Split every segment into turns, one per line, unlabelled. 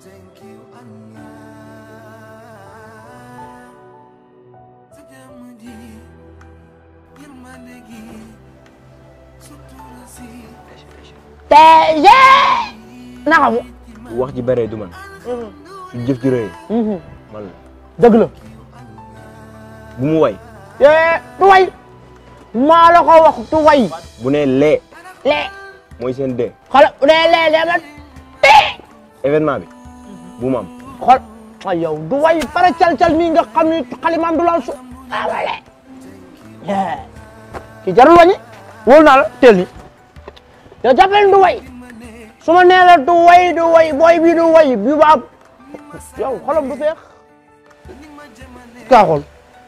Teye naka mu
wax ji bare du man jëf ji rëy man
dëgg la
bu mu way
du way maa la ko wax du way
bu ne lee mooy seen dee
xool bu ne lee dama
événement bi bu mu am
xool ay yow du way pare cal mi nga xam ni xalimaam du la su awale ki jarul wañi wóolu naa la teel ni yow jàppale du way su ma nee la du way booy bi du way bi ba yow xolam du feex kaa xool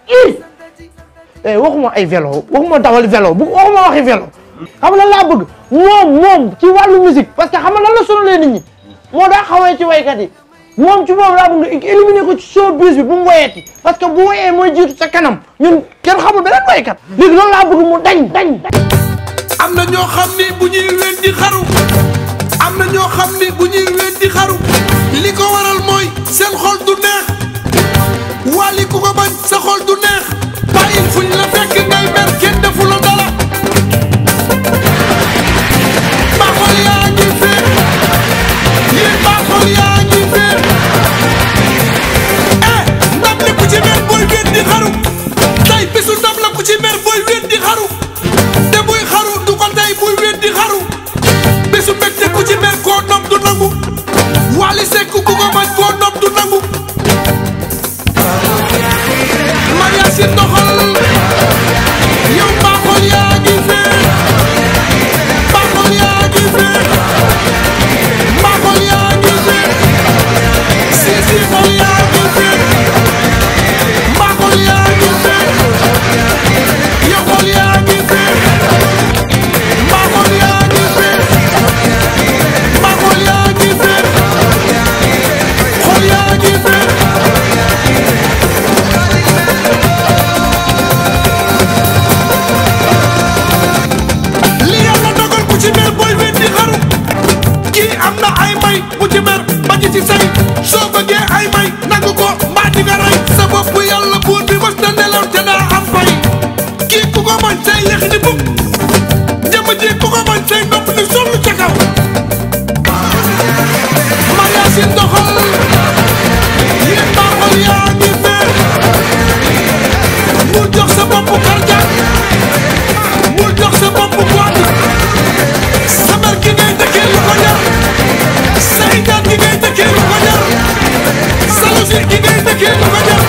waxuma ay vélo waxuma dawal vélo waxuma waxi vélo xam nga lan laa bëgg moom ci wàllu musique parce que xam nga lan la sonalee nit ñi moo daa xawee ci waykat yi moom ci moom laa bëgg nga éliminer ko ci showbiz bi bu mu wayeti parce que bu wayee mooy jiitu sa kanam ñun kenn xamul beneen waykat léegi loolu laa bëgg mu dañ
am na ñoo xam ni bu ñuy wen di xaru am na ñoo xam ni bu ñuy wen di xaru li ko waral mooy seen xol du neex wali ku ko bañ sa xol du neex bàyyil fuñ la fekk ngay mer kenn defu la dara baaxol yaa ngi féer yéen baaxol yaa ngi féer ndam li ku ci mer booy wen di xaru tey bisu ndam la ku ci mer booy wen di xaru te buy xaru du ko tey buy wen di xaru bisu mbégte ku ci mer koo nopp du nangu Wally Seck ku ko bañ koo nopp du nangu Maria si doxal yow baaxol yaa ngi féer baaxol yaa ngi féer baaxol yaa ngi féer si xol yaa ngi féer baaxol yaa ngi féer yow xol yaa ngi féer baaxol yaa ngi féer baaxol yaa ngi féer xol yaa ngi féer li yàlla dogal ku ci mer booy wen di xaru kii am na ay may bu ci mer ba ci say soo bëggee ay may nangu ko mbaa di nga rey sa bopp yàlla buur bi mos na nelaw te daa am fay kii ku ko bañ say lex ni bukk jëmm ji ku ko bañ say nopp ni sollu ca kaw Maria si doxal yéen baaxol yaa ngi féer bul jox sa bopp cardiaque bul jox sa bopp boîte sa mer gi ngay dëkkee lu ko jar saytaan gi ngay dëkkee lu ko jar salusi gi ngay dëkkee lu ko jar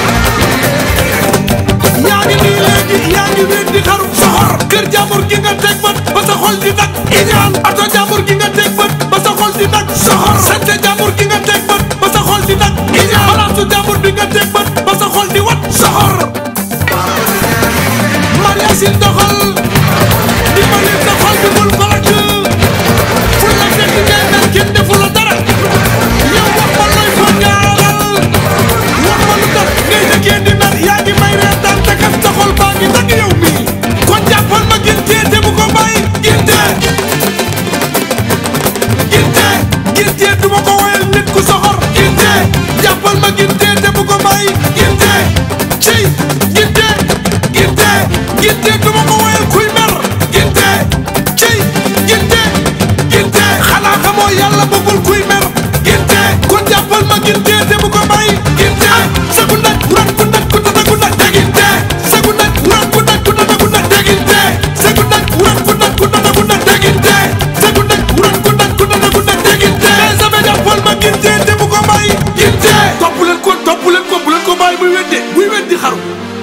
yaa ngi nii léegi yaa ngi wéet di xaru soxor kër jàmbur gi nga teg bët ba sa xol di nag iñaan ato jàmbur gi nga teg bët ba sa xol di nag soxor sante jàmbur gi nga teg bët ba sa xol di nag iñaan palaasu jàmbur bi nga teg bët ba sa xol di wat soxor Maria si doxal di ma leen sa xol bi bul ko lakk fu la fekk ngay mel kenn defu la dara yow wax ma looy fa ñaaral wax ma lu tax ngay dëkkee di mer yaa ngi may reetaan te kat sa xol baa ngi nag yow mii kon jàppal ma gintee te bu ko bàyyi gintee du ma ko woyal nit ku soxor gintee jàppal ma gintee te bu ko bàyyi gintee ciy gintee du ma ko woyal kuy mer gintee ciy gintee xanaa xamoo yàlla bëggul kuy mer gintee kon jàppal ma gintee te bu ko bàyyi gintee sagu nag wuran ku nag ku tata ku nag te gintee sagu nag wuran ku nag ku tata ku nag te gintee sagu nag wuran ku nag ku tata ku nag te gintee sagu nag wuran ku nag ku tata ku nag te gintee sama jàppal ma gintee te bu ko bàyyi gintee topp leen ko bu leen ko bàyyi muy weddi xaru